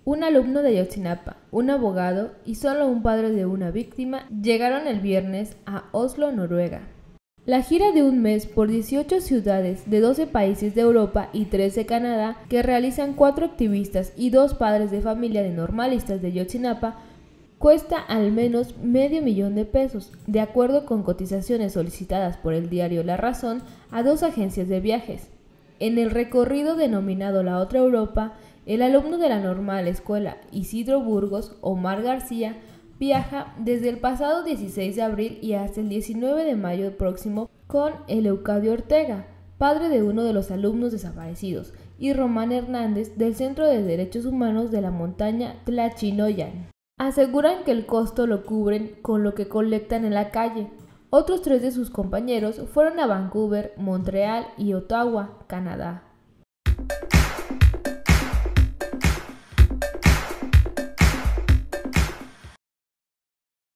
Un alumno de Ayotzinapa, un abogado y solo un padre de una víctima llegaron el viernes a Oslo, Noruega. La gira de un mes por 18 ciudades de 12 países de Europa y 3 de Canadá, que realizan 4 activistas y 2 padres de familia de normalistas de Ayotzinapa, cuesta al menos $500,000, de acuerdo con cotizaciones solicitadas por el diario La Razón a 2 agencias de viajes. En el recorrido denominado La Otra Europa, el alumno de la Normal Escuela Isidro Burgos, Omar García, viaja desde el pasado 16 de abril y hasta el 19 de mayo próximo con Eleucadio Ortega, padre de uno de los alumnos desaparecidos, y Román Hernández del Centro de Derechos Humanos de la montaña Tlachinoyan. Aseguran que el costo lo cubren con lo que colectan en la calle. Otros 3 de sus compañeros fueron a Vancouver, Montreal y Ottawa, Canadá.